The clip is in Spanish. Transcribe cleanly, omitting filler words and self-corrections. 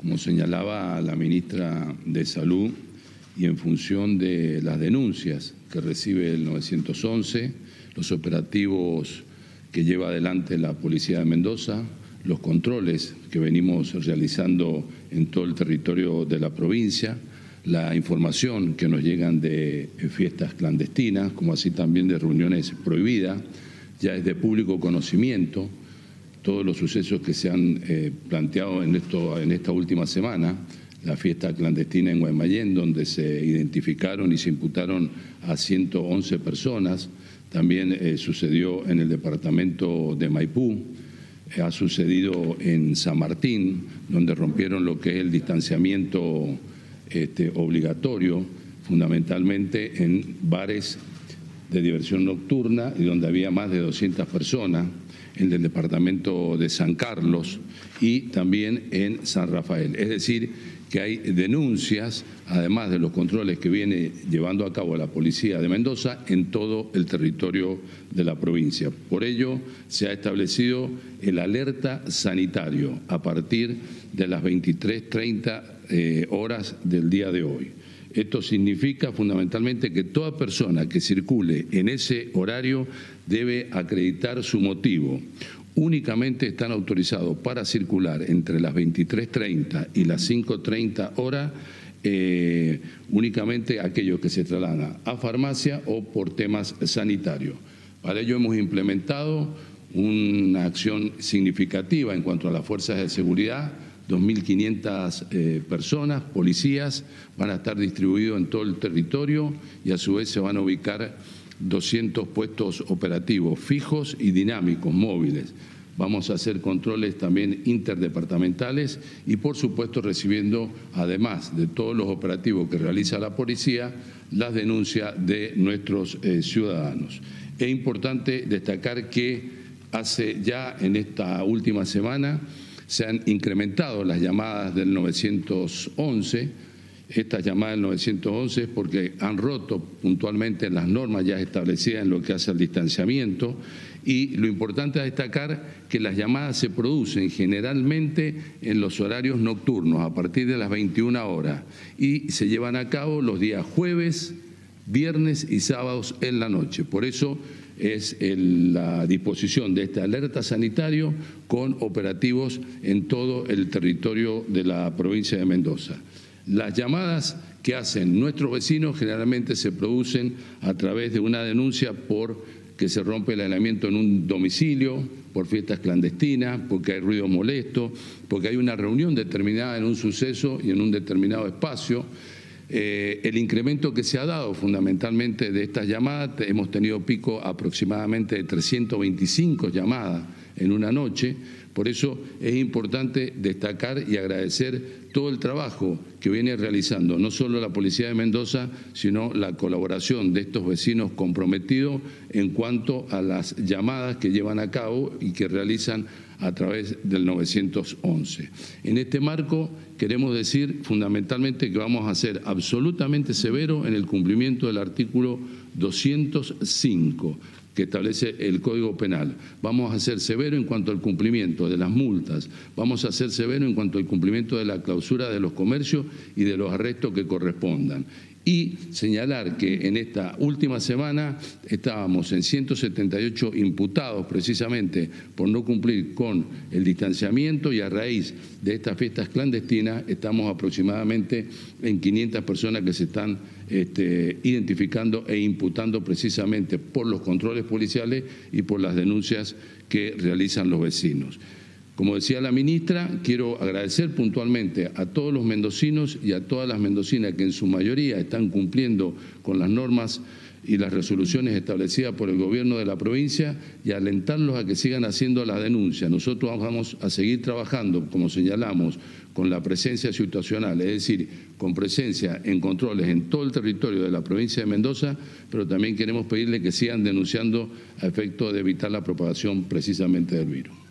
Como señalaba la ministra de Salud, y en función de las denuncias que recibe el 911, los operativos que lleva adelante la Policía de Mendoza, los controles que venimos realizando en todo el territorio de la provincia, la información que nos llegan de fiestas clandestinas, como así también de reuniones prohibidas, ya es de público conocimiento todos los sucesos que se han planteado en esta última semana, la fiesta clandestina en Guaymallén, donde se identificaron y se imputaron a 111 personas. También sucedió en el departamento de Maipú, ha sucedido en San Martín, donde rompieron lo que es el distanciamiento obligatorio, fundamentalmente en bares de diversión nocturna y donde había más de 200 personas, en el departamento de San Carlos y también en San Rafael. Es decir, que hay denuncias, además de los controles que viene llevando a cabo la Policía de Mendoza en todo el territorio de la provincia. Por ello, se ha establecido el alerta sanitario a partir de las 23:30 horas del día de hoy. Esto significa fundamentalmente que toda persona que circule en ese horario debe acreditar su motivo. Únicamente están autorizados para circular entre las 23:30 y las 5:30 horas únicamente aquellos que se trasladan a farmacia o por temas sanitarios. Para ello hemos implementado una acción significativa en cuanto a las fuerzas de seguridad. 2.500 personas, policías, van a estar distribuidos en todo el territorio y a su vez se van a ubicar 200 puestos operativos fijos y dinámicos, móviles. Vamos a hacer controles también interdepartamentales y, por supuesto, recibiendo, además de todos los operativos que realiza la policía, las denuncias de nuestros ciudadanos. Es importante destacar que hace ya en esta última semana se han incrementado las llamadas del 911. Estas llamadas del 911 es porque han roto puntualmente las normas ya establecidas en lo que hace al distanciamiento, y lo importante es destacar que las llamadas se producen generalmente en los horarios nocturnos a partir de las 21 horas y se llevan a cabo los días jueves, viernes y sábados en la noche. Por eso es la disposición de este alerta sanitario con operativos en todo el territorio de la provincia de Mendoza. Las llamadas que hacen nuestros vecinos generalmente se producen a través de una denuncia por que se rompe el aislamiento en un domicilio, por fiestas clandestinas, porque hay ruido molesto, porque hay una reunión determinada en un suceso y en un determinado espacio. El incremento que se ha dado fundamentalmente de estas llamadas, hemos tenido pico aproximadamente de 325 llamadas en una noche. Por eso es importante destacar y agradecer todo el trabajo que viene realizando no solo la Policía de Mendoza, sino la colaboración de estos vecinos comprometidos en cuanto a las llamadas que llevan a cabo y que realizan a través del 911. En este marco queremos decir fundamentalmente que vamos a ser absolutamente severos en el cumplimiento del artículo 205 que establece el Código Penal. Vamos a ser severos en cuanto al cumplimiento de las multas, vamos a ser severos en cuanto al cumplimiento de la clausura de los comercios y de los arrestos que correspondan. Y señalar que en esta última semana estábamos en 178 imputados precisamente por no cumplir con el distanciamiento, y a raíz de estas fiestas clandestinas estamos aproximadamente en 500 personas que se están identificando e imputando precisamente por los controles policiales y por las denuncias que realizan los vecinos. Como decía la ministra, quiero agradecer puntualmente a todos los mendocinos y a todas las mendocinas que en su mayoría están cumpliendo con las normas y las resoluciones establecidas por el gobierno de la provincia, y alentarlos a que sigan haciendo la denuncia. Nosotros vamos a seguir trabajando, como señalamos, con la presencia situacional, es decir, con presencia en controles en todo el territorio de la provincia de Mendoza, pero también queremos pedirle que sigan denunciando a efecto de evitar la propagación precisamente del virus.